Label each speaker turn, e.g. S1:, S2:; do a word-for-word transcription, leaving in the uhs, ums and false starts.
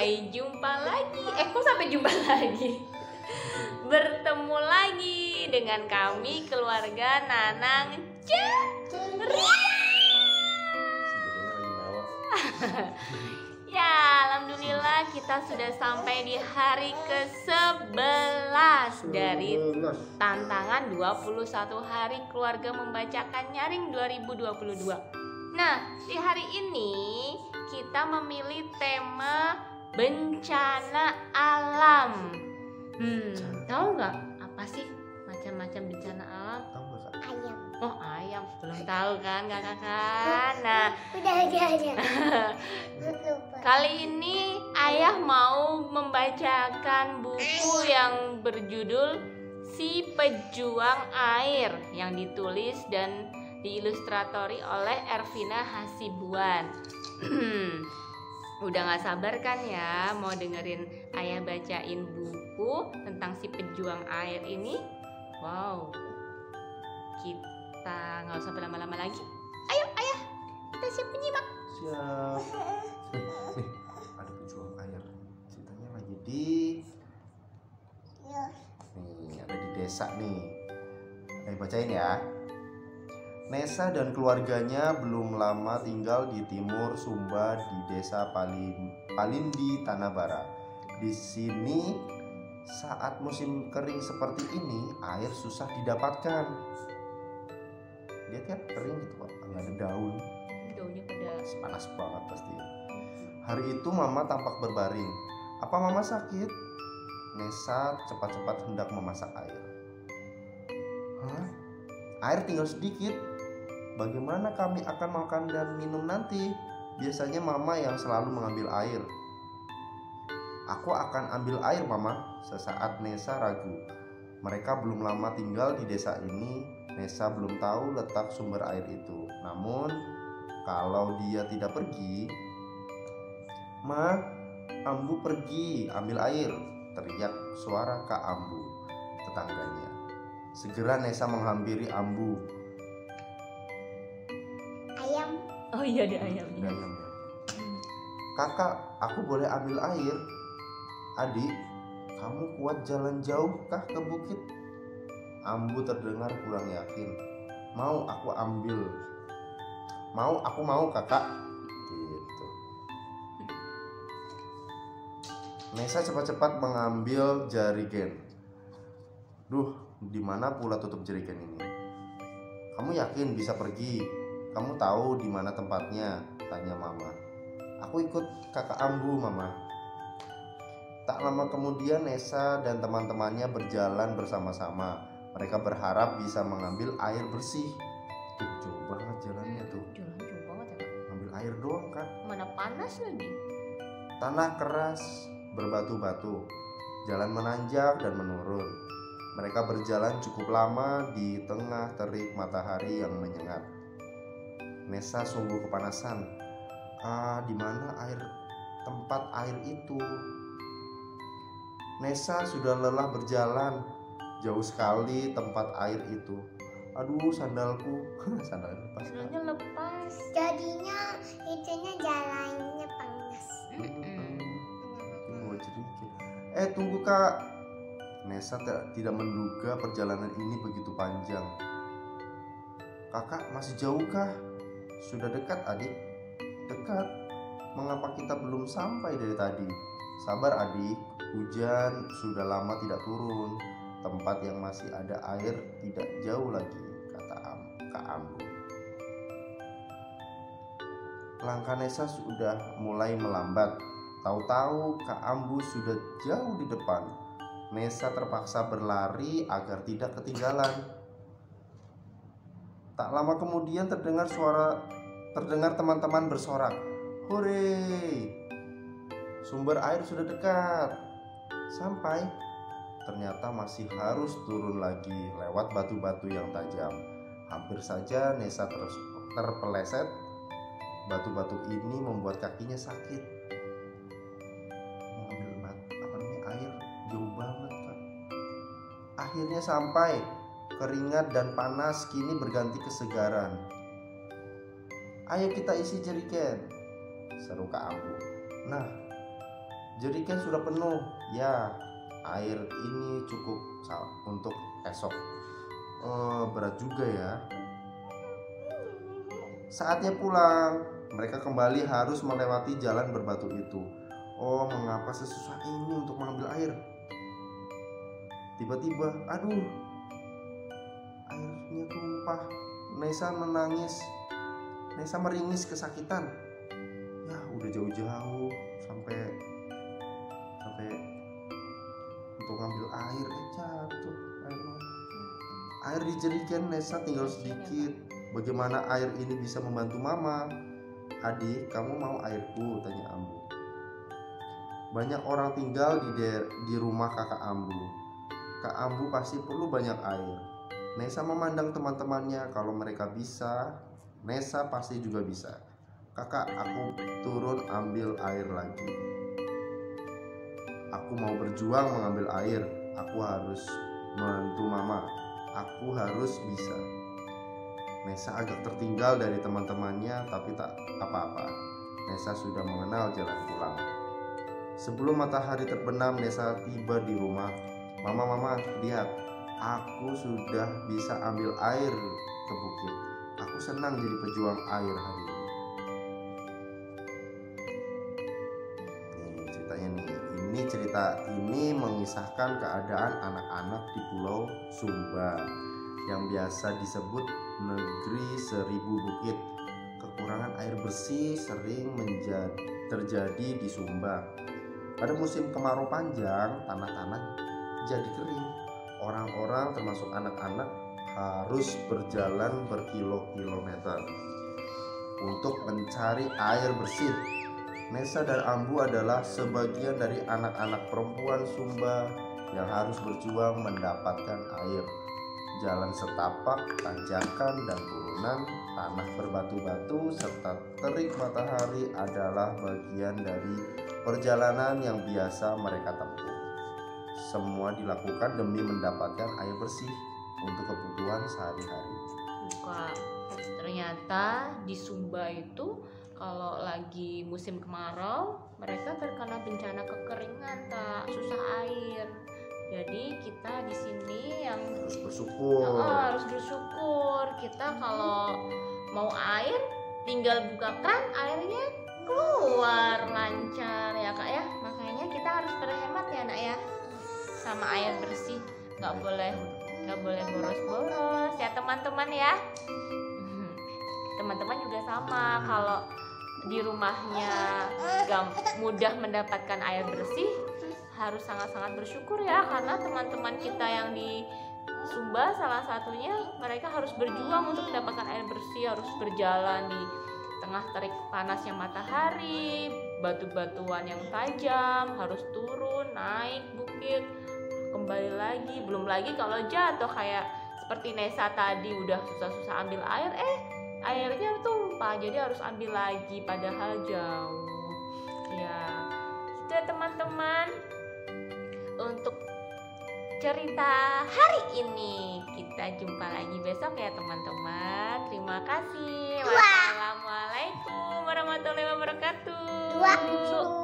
S1: Sampai jumpa lagi. Eh kok sampai jumpa lagi? Bertemu lagi dengan kami keluarga Nanang Ceria. Ya, alhamdulillah kita sudah sampai di hari ke sebelas dari tantangan dua puluh satu hari keluarga membacakan nyaring dua ribu dua puluh dua. Nah, di hari ini kita memilih tema bencana alam. Hmm, tahu nggak apa sih macam-macam bencana alam?
S2: Tahu nggak, Kak?
S3: Ayam.
S1: Oh, ayam. Belum tahu kan, kakak? Nah,
S3: Udah aja aja. Lupa.
S1: kali ini ayah mau membacakan buku yang berjudul Si Pejuang Air yang ditulis dan diilustratori oleh Ervina Hasibuan. Udah gak sabar kan ya mau dengerin ayah bacain buku tentang si pejuang air ini? Wow, kita gak usah berlama-lama lagi. Ayo ayah, kita siap menyimak.
S2: Siap. Nih, ada pejuang air. Ceritanya lagi di
S3: Ya.
S2: nih, ada di desa nih. Ayo bacain ya. Nesa dan keluarganya belum lama tinggal di timur Sumba di desa Palin, Palindi, Tanah Bara. Di sini saat musim kering seperti ini air susah didapatkan. Lihat ya, kering gitu Pak, nggak ada daun.
S1: Daunnya pada
S2: Panas banget pasti. Hari itu Mama tampak berbaring. Apa Mama sakit? Nesa cepat-cepat hendak memasak air. Hah? Air tinggal sedikit. Bagaimana kami akan makan dan minum nanti? Biasanya Mama yang selalu mengambil air. Aku akan ambil air Mama. Sesaat Nesa ragu. Mereka belum lama tinggal di desa ini. Nesa belum tahu letak sumber air itu. Namun kalau dia tidak pergi, Ma, Ambu pergi ambil air, teriak suara Kak Ambu, tetangganya. Segera Nesa menghampiri Ambu.
S3: Ayam.
S1: oh iya ada ayamnya.
S2: Dan nanya, Kakak, aku boleh ambil air? Adik, kamu kuat jalan jauh kah ke bukit? Ambu terdengar kurang yakin. Mau aku ambil. Mau, aku mau kakak. Gitu. Nesa cepat-cepat mengambil jerigen. Duh, di mana pula tutup jerigen ini? Kamu yakin bisa pergi? Kamu tahu di mana tempatnya? Tanya Mama. Aku ikut kakak Ambu, Mama. Tak lama kemudian Nesa dan teman-temannya berjalan bersama-sama. Mereka berharap bisa mengambil air bersih. Tuh, jauh banget jalannya tuh.
S1: Jalan jauh banget ya Kak.
S2: Ngambil air doang kan.
S1: Mana panas lagi.
S2: Tanah keras, berbatu-batu. Jalan menanjak dan menurun. Mereka berjalan cukup lama di tengah terik matahari yang menyengat. Nesa sungguh kepanasan. Ah, di mana air tempat air itu? Nesa sudah lelah berjalan. Jauh sekali tempat air itu. Aduh, sandalku. Sandalnya lepas.
S1: Jalannya lepas.
S3: Jadinya itunya jalannya panas.
S2: Mau sedikit. Eh, tunggu Kak. Nesa tidak, tidak menduga perjalanan ini begitu panjang. Kakak masih jauh kah? Sudah dekat adik? Dekat. Mengapa kita belum sampai dari tadi? Sabar adik, hujan sudah lama tidak turun. Tempat yang masih ada air tidak jauh lagi, kata Am, Kak Ambu. Langkah Nesa sudah mulai melambat. Tahu-tahu Kak Ambu sudah jauh di depan. Nesa terpaksa berlari agar tidak ketinggalan. Tak lama kemudian terdengar suara terdengar teman-teman bersorak. Hore! Sumber air sudah dekat. Sampai. Ternyata masih harus turun lagi lewat batu-batu yang tajam. Hampir saja Nesa terus terpeleset. Batu-batu ini membuat kakinya sakit. Mengambil apa namanya air jauh banget kan. Akhirnya sampai. Keringat dan panas kini berganti kesegaran. Ayo kita isi jerigen, seru Kak Ambu. Nah, jerigen sudah penuh. Ya, air ini cukup untuk esok. Oh, berat juga ya. Saatnya pulang. Mereka kembali harus melewati jalan berbatu itu. Oh, mengapa sesusah ini untuk mengambil air? Tiba-tiba, aduh, airnya tumpah. Nessa menangis. Nessa meringis kesakitan. Ya, udah jauh-jauh sampai sampai untuk ngambil air, eh jatuh airnya. Air di jerigen Nessa tinggal sedikit. Bagaimana air ini bisa membantu mama? Adik, kamu mau airku? Tanya Ambu. Banyak orang tinggal di, de- di rumah kakak Ambu. Kak Ambu pasti perlu banyak air. Nessa memandang teman-temannya. Kalau mereka bisa, Nessa pasti juga bisa. Kakak, aku turun ambil air lagi. Aku mau berjuang mengambil air. Aku harus membantu mama. Aku harus bisa. Nessa agak tertinggal dari teman-temannya, tapi tak apa-apa. Nessa sudah mengenal jalan pulang. Sebelum matahari terbenam, Nessa tiba di rumah. Mama, mama, lihat, aku sudah bisa ambil air ke bukit. Aku senang jadi pejuang air hari ini. Nih ceritanya nih. Ini cerita ini mengisahkan keadaan anak-anak di Pulau Sumba yang biasa disebut negeri seribu bukit. Kekurangan air bersih sering menjadi, terjadi di Sumba. Pada musim kemarau panjang, tanah-tanah jadi kering. Orang-orang termasuk anak-anak harus berjalan berkilo-kilometer untuk mencari air bersih. Nessa dan Ambu adalah sebagian dari anak-anak perempuan Sumba yang harus berjuang mendapatkan air. Jalan setapak, tanjakan dan turunan, tanah berbatu-batu serta terik matahari adalah bagian dari perjalanan yang biasa mereka tempuh. Semua dilakukan demi mendapatkan air bersih untuk kebutuhan sehari-hari.
S1: Buka. Ternyata di Sumba itu kalau lagi musim kemarau mereka terkena bencana kekeringan, tak susah air. Jadi kita di sini yang
S2: harus bersyukur.
S1: Oh, harus bersyukur. Kita kalau mau air tinggal buka keran, airnya keluar lancar ya kak ya. Makanya kita harus berhemat ya nak ya sama air bersih. Nggak boleh nggak boleh boros-boros ya teman-teman ya. Teman-teman juga sama, kalau di rumahnya gak mudah mendapatkan air bersih harus sangat-sangat bersyukur ya, karena teman-teman kita yang di Sumba salah satunya mereka harus berjuang untuk mendapatkan air bersih, harus berjalan di tengah terik panasnya matahari, batu-batuan yang tajam, harus turun, naik bukit, kembali lagi, belum lagi kalau jatuh kayak seperti Nessa tadi udah susah-susah ambil air, eh airnya tumpah jadi harus ambil lagi padahal jauh. Ya, itu ya teman-teman untuk cerita hari ini. Kita jumpa lagi besok ya teman-teman. Terima kasih. Wassalamualaikum warahmatullahi wabarakatuh.
S3: Dua.